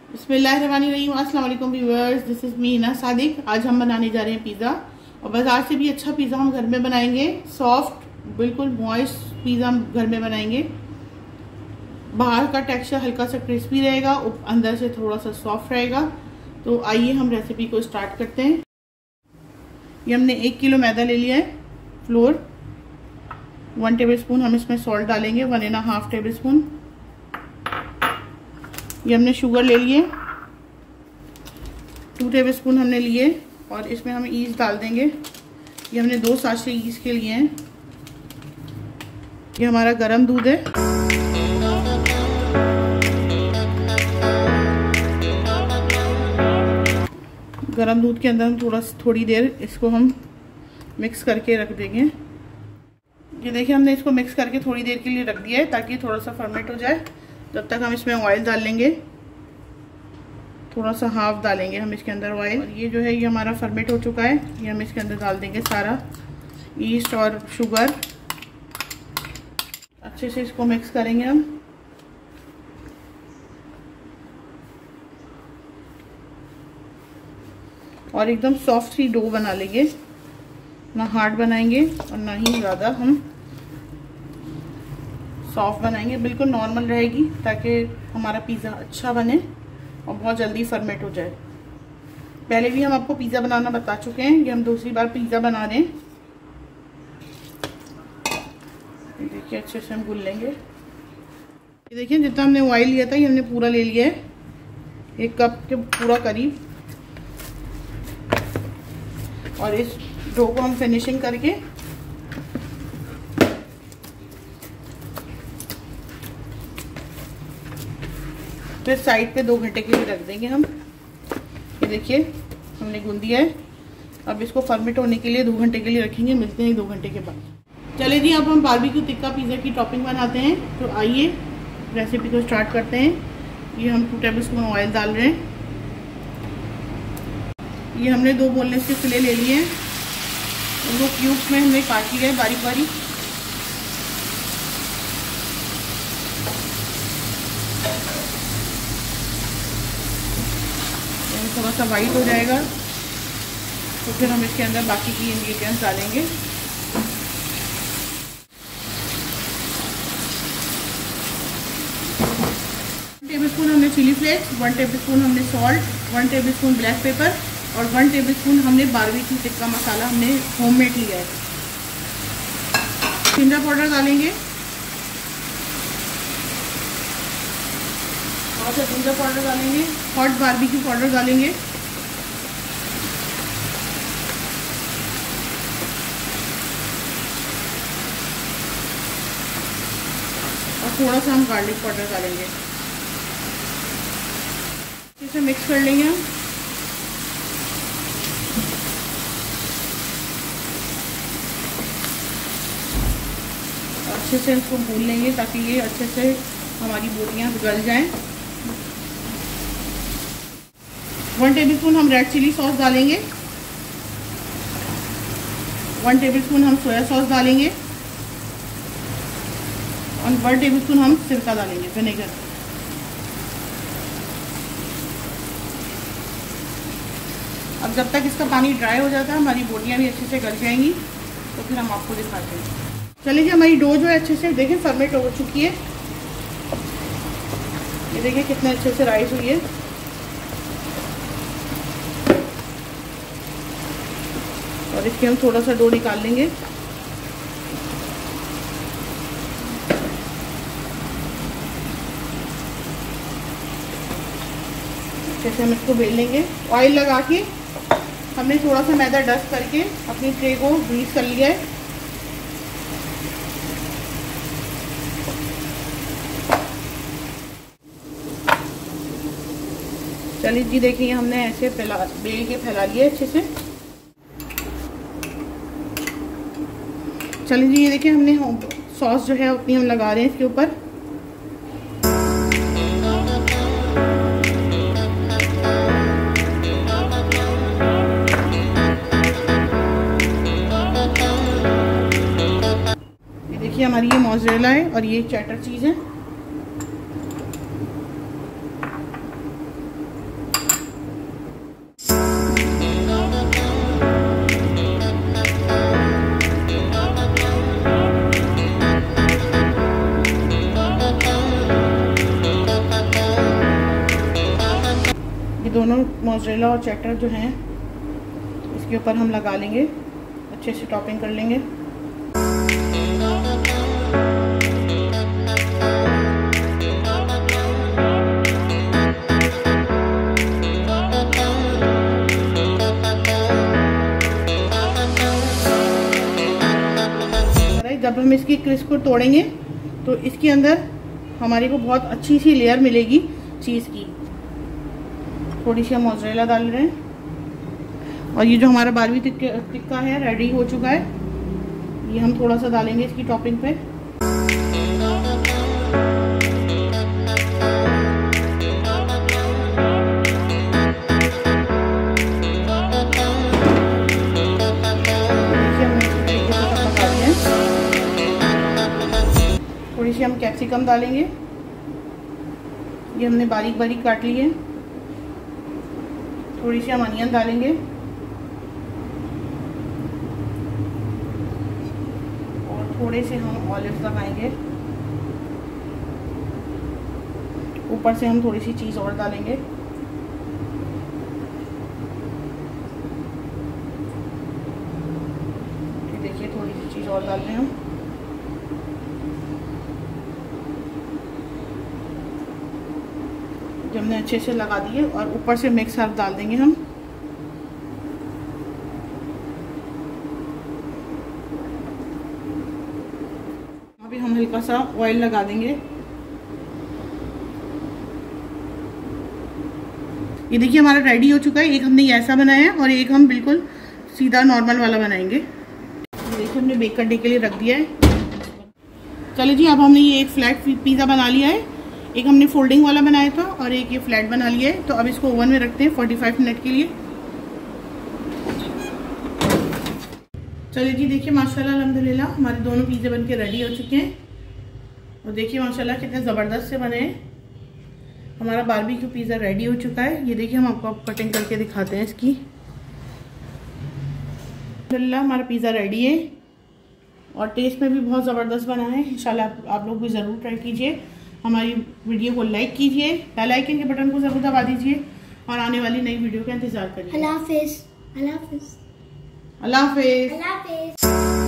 बिस्मिल्लाहिर्रहमानिर्रहीम। अस्सलाम वालेकुम viewers, this is me Hina Sadiq. आज हम बनाने जा रहे हैं पिज़्ज़ा, और बाज़ार से भी अच्छा पिज़्ज़ा हम घर में बनाएंगे। सॉफ्ट, बिल्कुल मॉइस्ट पिज़्ज़ा हम घर में बनाएंगे। बाहर का टेक्सचर हल्का सा क्रिस्पी रहेगा, अंदर से थोड़ा सा सॉफ्ट रहेगा। तो आइए हम रेसिपी को स्टार्ट करते हैं। ये हमने 1 किलो मैदा ले लिया है। फ्लोर 1 टेबल स्पून हम इसमें सॉल्ट डालेंगे, 1.5 टेबल स्पून। ये हमने शुगर ले लिए 2 टेबल स्पून हमने लिए, और इसमें हम ईस्ट डाल देंगे। ये हमने 2 साशे ईस्ट के लिए हैं। ये हमारा गरम दूध है। गरम दूध के अंदर हम थोड़ी देर इसको हम मिक्स करके रख देंगे। ये देखिए हमने इसको मिक्स करके थोड़ी देर के लिए रख दिया है, ताकि थोड़ा सा फर्मेंट हो जाए। तब तक हम इसमें ऑयल डाल लेंगे, थोड़ा सा हाफ डालेंगे हम इसके अंदर ऑयल। और ये जो है ये हमारा फर्मेंट हो चुका है। ये हम इसके अंदर डाल देंगे सारा ईस्ट और शुगर। अच्छे से इसको मिक्स करेंगे हम। और एकदम सॉफ्ट सी डो बना लेंगे, ना हार्ड बनाएंगे और ना ही ज़्यादा हम सॉफ्ट बनाएंगे। बिल्कुल नॉर्मल रहेगी, ताकि हमारा पिज़्ज़ा अच्छा बने और बहुत जल्दी फर्मेंट हो जाए। पहले भी हम आपको पिज़्ज़ा बनाना बता चुके हैं, ये हम दूसरी बार पिज़्ज़ा बना रहे हैं। देखिए अच्छे से हम गूंथ लेंगे। ये देखिए जितना हमने ऑयल लिया था ये हमने पूरा ले लिया है, 1 कप के पूरा करीब। और इस डो को हम फिनिशिंग करके फिर साइड पे 2 घंटे के लिए रख देंगे हम। ये देखिए हमने गूंथ दिया है। अब इसको फर्मेंट होने के लिए 2 घंटे के लिए रखेंगे। मिलते हैं 2 घंटे के बाद। चलिए जी, अब हम बारबेक्यू टिक्का पिज़्ज़ा की टॉपिंग बनाते हैं। तो आइए रेसिपी को स्टार्ट करते हैं। ये हम 2 टेबल स्पून ऑयल डाल रहे हैं। ये हमने 2 बोनलेस के फिले ले लिए हैं, उनको क्यूब्स में हमने काट लिया है बारीक बारीक। थोड़ा सा वाइट हो जाएगा तो फिर हम इसके अंदर बाकी की इंग्रेडिएंट्स डालेंगे। टेबल स्पून हमने चिली फ्लेक्स, 1 टेबल स्पून हमने salt, 1 tablespoon black pepper और 1 टेबल स्पून हमने बारबेक्यू टिक्का मसाला हमने होममेड लिया है। जिंजर पाउडर डालेंगे, थोड़ा सा जिंजर पाउडर डालेंगे। हॉट बारबेक्यू पाउडर डालेंगे। और थोड़ा सा हम गार्लिक पाउडर डालेंगे। इसे मिक्स कर लेंगे हम। अच्छे से इसको भून लेंगे, ताकि ये अच्छे से हमारी बोटियाँ गल जाएं। 1 टेबल स्पून हम रेड चिली सॉस डालेंगे, 1 टेबल स्पून हम सोया सॉस डालेंगे, और 1 टेबल स्पून हम सिरका डालेंगे, विनेगर। अब जब तक इसका पानी ड्राई हो जाता है, हमारी बोटियाँ भी अच्छे से गल जाएंगी, तो फिर हम आपको दिखाते हैं। चलिए, हमारी डो जो है अच्छे से देखें फर्मेंट हो चुकी है। ये देखिए कितने अच्छे से राइस हुई है। और इसके हम थोड़ा सा डो निकाल लेंगे। अच्छे से हम इसको बेल लेंगे। ऑयल लगा के हमने थोड़ा सा मैदा डस्ट करके अपनी ट्रे को ग्रीस कर लिया है। चलिए जी, देखिए हमने ऐसे बेल के फैला लिया अच्छे से। चलिए जी, ये देखिए हमने सॉस जो है उतनी हम लगा रहे हैं इसके ऊपर। ये देखिए हमारी ये मोज़रेला है और ये चेडर चीज़ है। दोनों मोज़रेला और चेडर जो हैं इसके ऊपर हम लगा लेंगे, अच्छे से टॉपिंग कर लेंगे। जब हम इसकी क्रिस्प को तोड़ेंगे तो इसके अंदर हमारे को बहुत अच्छी सी लेयर मिलेगी चीज़ की। थोड़ी सी हम मोज़रेला डाल रहे हैं और ये जो हमारा बारबी टिक्का है रेडी हो चुका है, ये हम थोड़ा सा डालेंगे इसकी टॉपिंग पे। थोड़ी सी हम कैप्सिकम डालेंगे, ये हमने बारीक बारीक काट ली है। थोड़ी सी हम अनियन डालेंगे और थोड़े से हम ऑलिव्स लगाएंगे। ऊपर से हम थोड़ी सी चीज़ और डालेंगे। ये देखिए थोड़ी सी चीज़ और डाल रहे हैं हम। जो हमने अच्छे से लगा दिए और ऊपर से मिक्स हर्ब डाल देंगे हम। अभी हम हल्का सा ऑयल लगा देंगे। ये देखिए हमारा रेडी हो चुका है। एक हमने ऐसा बनाया है और एक हम बिल्कुल सीधा नॉर्मल वाला बनाएंगे। ये देखिए हमने बेक करने के लिए रख दिया है। चलिए जी, अब हमने ये एक फ्लैट पिज़्ज़ा बना लिया है। एक हमने फोल्डिंग वाला बनाया था और एक ये फ्लैट बना लिया है। तो अब इसको ओवन में रखते हैं 45 मिनट के लिए। चलिए जी, देखिए माशाल्लाह अल्हम्दुलिल्लाह हमारे दोनों पिज़्ज़े बन के रेडी हो चुके हैं। और देखिए माशाल्लाह कितने ज़बरदस्त से बने हैं। हमारा बारबेक्यू पिज़्ज़ा रेडी हो चुका है। ये देखिए हम आपको कटिंग करके दिखाते हैं इसकी। अल्हम्दुलिल्लाह हमारा पिज़्ज़ा रेडी है और टेस्ट में भी बहुत ज़बरदस्त बना है। इंशाल्लाह आप लोग भी ज़रूर ट्राई कीजिए। हमारी वीडियो को लाइक कीजिए, बेल आइकन के बटन को ज़रूर दबा दीजिए और आने वाली नई वीडियो का इंतज़ार करिए। अल्लाह हाफिज़। अल्लाह हाफिज़। अल्लाह हाफिज़। अल्लाह हाफिज़।